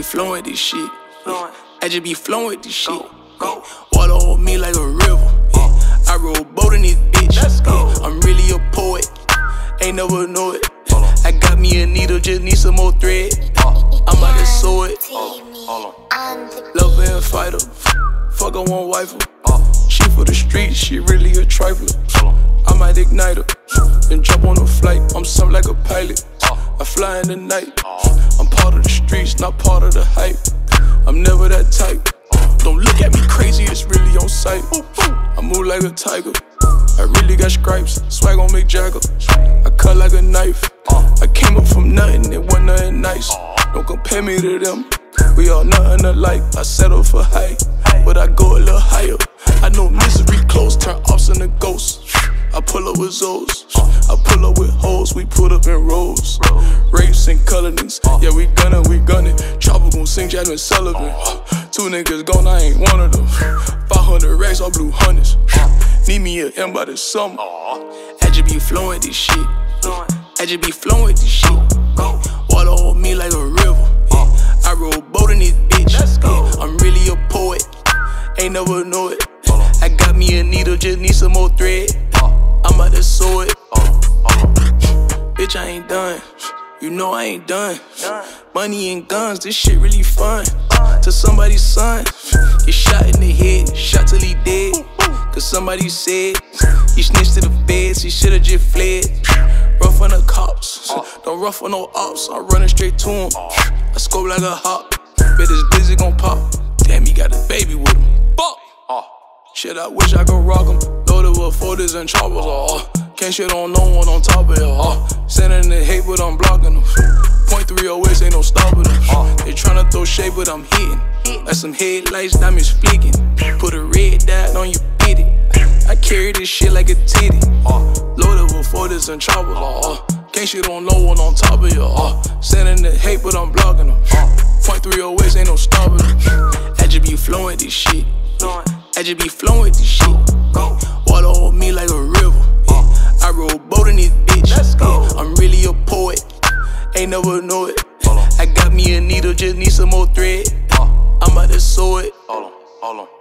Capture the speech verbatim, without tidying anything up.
flowing with this shit. I just be flowing with this shit. Water on me like a river. I roll boat in this bitch. I'm really a poet. Ain't never know it. I got me a needle, just need some more thread. I'm about to sew it. Lover and fighter. Fuck, I won't wife her. She for the streets, she really a trifler. I might ignite her, then jump on a flight. I'm something like a pilot. I fly in the night. I'm part of the streets, not part of the hype. I'm never that type. Don't look at me crazy, it's really on sight. I move like a tiger. I really got stripes, swag on Mick Jagger. I cut like a knife. I came up from nothing, it wasn't nothing nice. Don't compare me to them, we all nothing alike. I settle for high, but I go a little higher. I know misery close, turn ops into ghosts. I pull up with Zoes, I pull up with hoes, we put up in rows. Rapes and colorings, yeah we gunnin', we gunnin'. Chopper gon' sing Jasmine Sullivan. Two niggas gone, I ain't one of them. five hundred racks, all blue hundreds. Need me a M by the summer. I just be flowing with this shit. I just be flowing with this shit. Water on me like a river. I roll boat in this bitch. I'm really a poet. Ain't never know it. I got me a needle, just need some more thread. I'm about to sew it. Bitch, I ain't done. You know I ain't done. Money and guns, this shit really fun. To somebody's son, get shot in the head, shot till he dead. Cause somebody said he snitched to the feds, he should've just fled. Rough on the cops, don't rough on no ops. I'm running straight to him. I scope like a hawk. Bet his glizzy gon' pop. Damn, he got a baby with him. Fuck. Shit, I wish I could rock him. Loaded with forties and choppers. Oh, can't shit on no one on top of it. Oh, sending the hate, but I'm blocking them. Point three oh eight, ain't no stopping them. They tryna throw shade, but I'm hitting. Like some headlights, diamonds flicking. Put a red dot on you, get it. I carry this shit like a titty. Loaded with forties and choppers. Oh, can't shit on no one on top of you. Oh, sending the hate, but I'm blocking them. Point three oh eight, ain't no stopping them. I just be flowing with this shit. I just be flowing with this shit. Water on me like a river. I roll boat in this bitch. I'm really a poet. Ain't never know it. I got me a needle, just need some more thread. I'm about to sew it. Hold on, hold on.